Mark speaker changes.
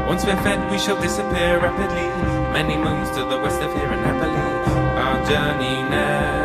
Speaker 1: Once we're fed, we shall disappear rapidly. Many moons to the west of here and happily. Our journey now